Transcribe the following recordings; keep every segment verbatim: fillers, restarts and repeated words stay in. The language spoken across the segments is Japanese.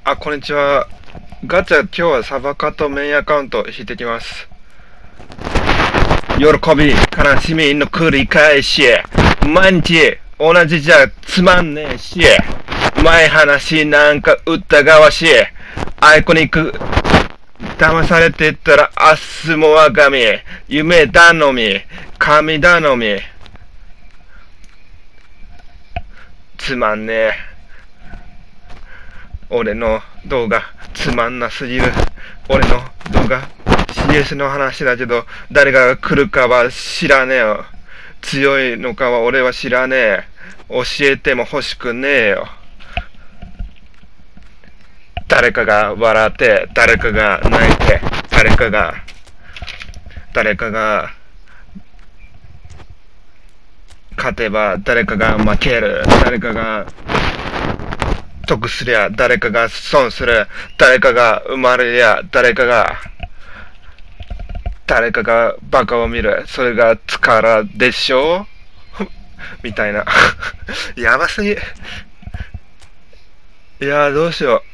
あ、こんにちは。ガチャ、今日はサバカとメインアカウント引いてきます。喜び、悲しみの繰り返し。毎日、同じじゃつまんねえし。前話なんか疑わしい。アイコニック、騙されてたら明日も我が身。夢頼み、神頼み。つまんねえ。俺の動画つまんなすぎる。俺の動画 シーエス の話だけど誰が来るかは知らねえよ。強いのかは俺は知らねえ。教えても欲しくねえよ。誰かが笑って誰かが泣いて誰かが誰かが勝てば誰かが負ける。誰かが得すりゃ誰かが損する。誰かが生まれりゃ誰かが誰かがバカを見る。それが力でしょみたいなやばすぎ。いやーどうしよ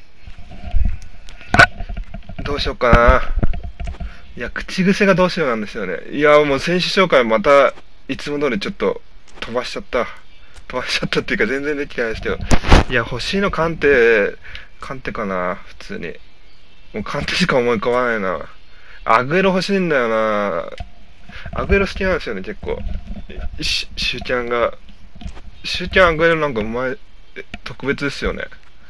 うどうしようかな。いや口癖がどうしようなんですよね。いやもう選手紹介またいつも通りちょっと飛ばしちゃった飛ばしちゃったっていうか全然できてないですけど。いや欲しいのカンテカンテかな。普通にもうカンテしか思い浮かばないな。アグエロ欲しいんだよな。アグエロ好きなんですよね結構。シューキャンがシューキャンアグエロなんかうまい特別ですよね。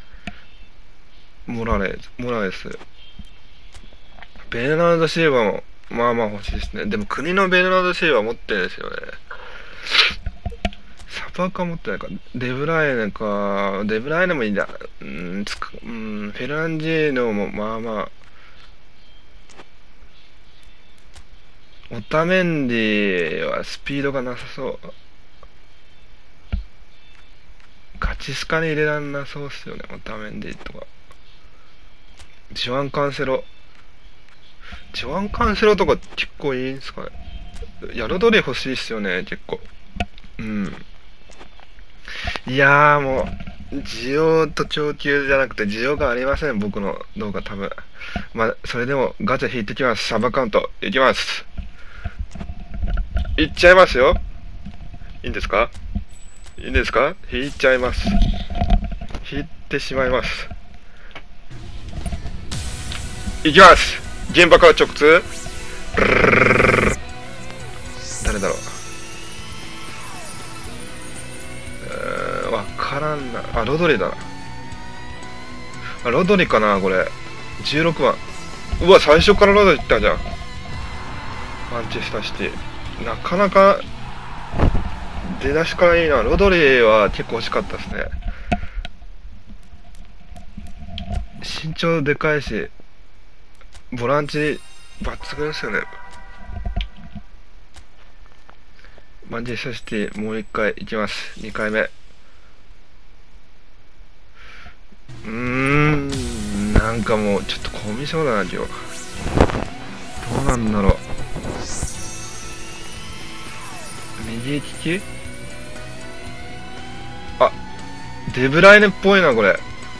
モラレスモラレスベルナード・シーバーもまあまあ欲しいですね。でも国のベルナード・シーバー持ってるんですよね。サバカ持ってないか。デブライネか。デブライネもいいんだ。うん、つく、うん、フェランジーノもまあまあ。オタメンディはスピードがなさそう。ガチスカに入れらんなそうっすよね。オタメンディとか。ジョアン・カンセロ。ジョアン・カンセロとか結構いいんすかね。ヤロドリ欲しいっすよね結構。うん。いやーもう需要と供給じゃなくて需要がありません僕の動画多分。まあそれでもガチャ引いてきます。サバカウントいきます。いっちゃいますよ。いいんですかいいんですか。引いちゃいます。引いてしまいます。いきます。現場から直通。誰だろう。わからんなあ。ロドリだなあ。ロドリかなこれ。じゅうろくばん。うわ最初からロドリいったじゃん。マンチェスターシティなかなか出だしからいいな。ロドリは結構欲しかったですね。身長でかいしボランチ抜群ですよね。マンチェスターシティもう一回いきます。にかいめ。うーんなんかもうちょっとコミュ障だな今日。どうなんだろう。右利き。あデブライネっぽいなこれ。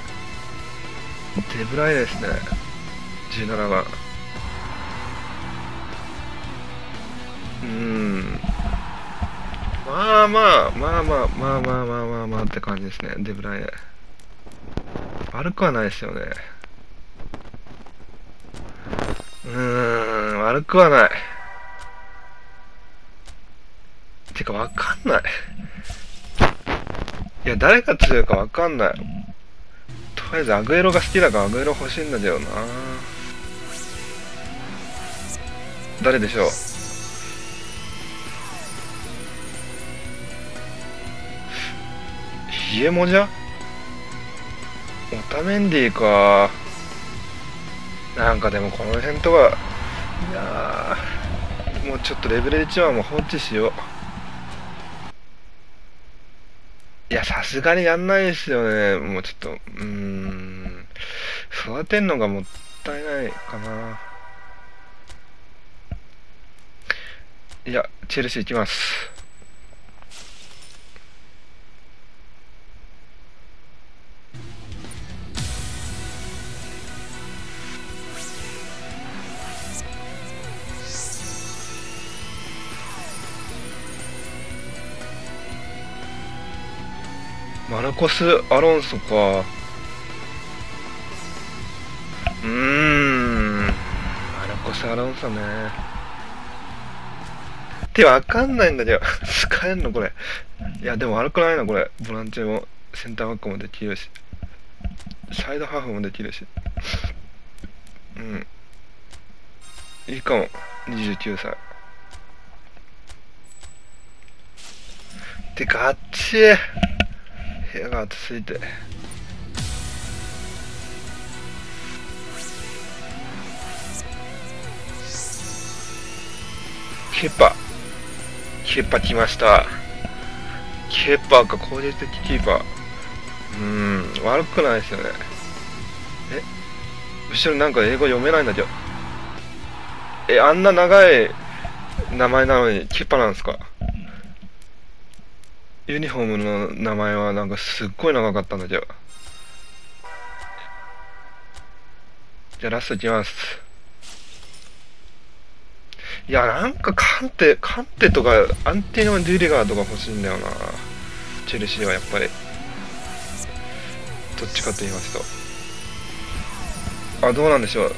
デブライネですね。じゅうななばん。うーんまあまあまあまあまあまあまあまあまあって感じですね。デブライネ悪くはないですよね。うーん悪くはない。てかわかんない。いや誰が強いかわかんない。とりあえずアグエロが好きだからアグエロ欲しいんだけどな。誰でしょう。ヒエモじゃオタメンディか。なんかでもこの辺とは。いやーもうちょっとレベルいちはもう放置しよう。いやさすがにやんないですよね。もうちょっとうーん育てんのがもったいないかな。いやチェルシー行きます。 マルコス・アロンソか。うーん。マルコス・アロンソね。ってわかんないんだけど、使えんのこれ。いや、でも悪くないな、これ。ボランチも、センターバックもできるし。サイドハーフもできるし。うん。いいかも。にじゅうきゅうさい。てか、あっち部屋が暑すぎて。ケッパ。ケッパ来ました。ケッパーか、攻撃的キーパー。うーん、悪くないですよね。え後ろなんか英語読めないんだけど。え、あんな長い名前なのにケッパなんですか？ユニフォームの名前はなんかすっごい長かったんだけど。じゃあラストいきます。いや、なんかカンテ、カンテとかアンティノ・デュリガーとか欲しいんだよな。チェルシーはやっぱり。どっちかと言いますと。あ、どうなんでしょう。う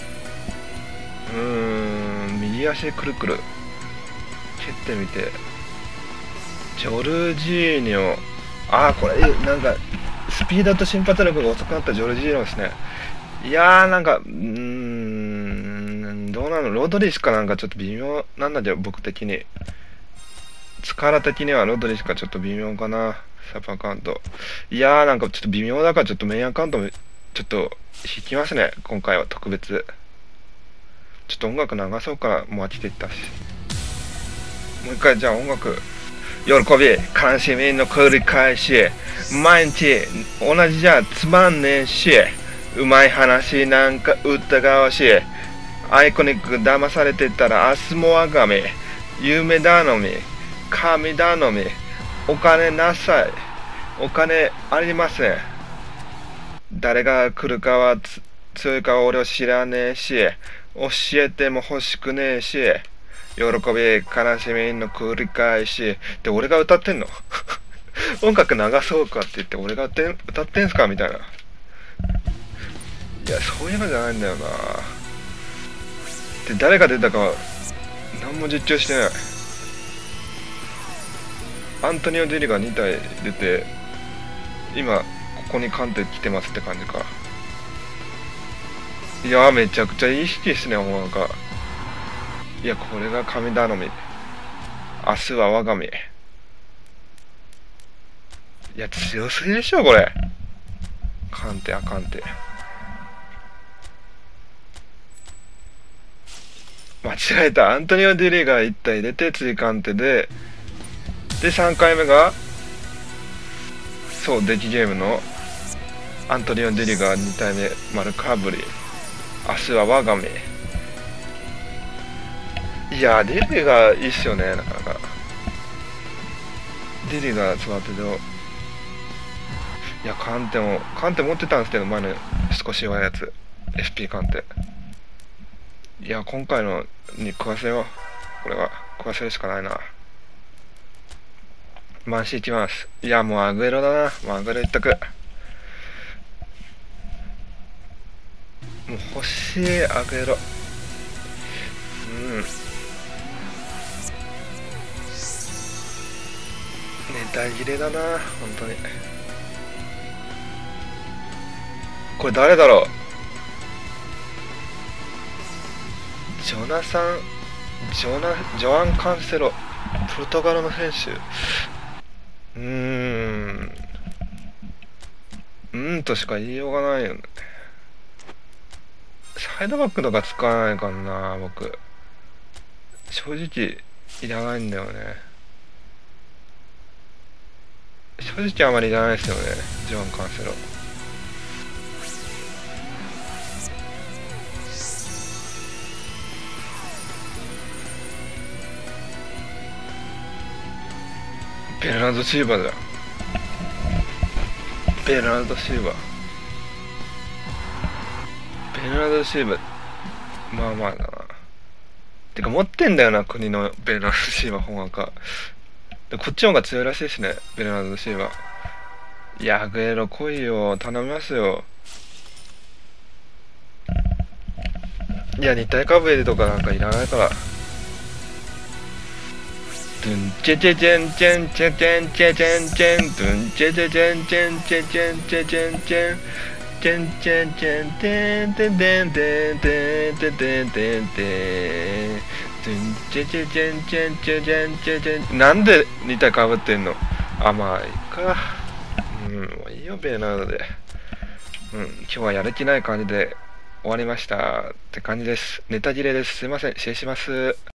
ーん、右足くるくる。蹴ってみて。ジョルジーニョ。あー、これ、なんか、スピードと瞬発力が遅くなったジョルジーニョですね。いやー、なんか、うーん、どうなの？ロドリしかなんかちょっと微妙なんだけど、僕的に。力的にはロドリしかちょっと微妙かな。サブアカウント。いやー、なんかちょっと微妙だからちょっとメインアカウントもちょっと引きますね。今回は特別。ちょっと音楽流そうかな。もう飽きていったし。もう一回じゃあ音楽。喜び、悲しみの繰り返し。毎日同じじゃつまんねえし。うまい話なんか疑わしい。アイコニック騙されてたら明日も我が身。夢頼み。神頼み。お金なさい。お金ありません。誰が来るかはつ強いかは俺は知らねえし。教えても欲しくねえし。喜び、悲しみの繰り返し。で、俺が歌ってんの音楽流そうかって言って俺が歌って歌ってんすかみたいな。いや、そういうのじゃないんだよな。で、誰が出たか何も実況してない。アントニオ・デリがにたい出て、今ここにカンテ来てますって感じか。いやー、めちゃくちゃいい式ですね。もうなんか、いや、これが神頼み。明日は我が身。いや、強すぎでしょこれ。カンテ、あかんて。間違えた。アントニオ・デリがいったい出て追カンテで、でさんかいめがそうデキゲームのアントニオ・デリがにたいめ丸かぶり。明日は我が身。いやデリがいいっすよね。なかなかデリが育てて。いやカンテもカンテ持ってたんですけど、前の少し弱いやつ エスピー カンテ。いや今回のに食わせよう。これは食わせるしかないな。マンシーいきます。いやもうアグエロだな。もうアグエロ一択。もう欲しいアグエロ。うんネタ切れだな本当に。これ誰だろう。ジョナサンジョナジョアン・カンセロ、ポルトガルの選手。うーんうんとしか言いようがないよね。サイドバックとか使わないからな僕。正直いらないんだよね。正直あまりいらないですよねジョアン・カンセロ。ベルナルド・シーバーだ。ベルナルド・シーバーベルナルド・シーバーまあまあだな。てか持ってんだよな国のベルナルド・シーバー本赤でこっちの方が強いらしいですねベルナルド・シーバー。 いや、アグエロ来いよ。頼みますよ。いや、日体カブエとかなんかいらないから。ドゥンチェチェチェンチェンチェチェンチェチェンチェンドゥンチェチェチェンチェンチェチェンチェチェンチェンチェンチェンチェンテンテンテンテンテンテンテンテンテンドゥンチェチェチェンチェンチェチェンチェチェン。なんでに体かぶってんの。あ、まあいいか。うん、もういいよ、ベーナードで。うん、今日はやる気ない感じで終わりましたって感じです。ネタ切れです。すいません、失礼します。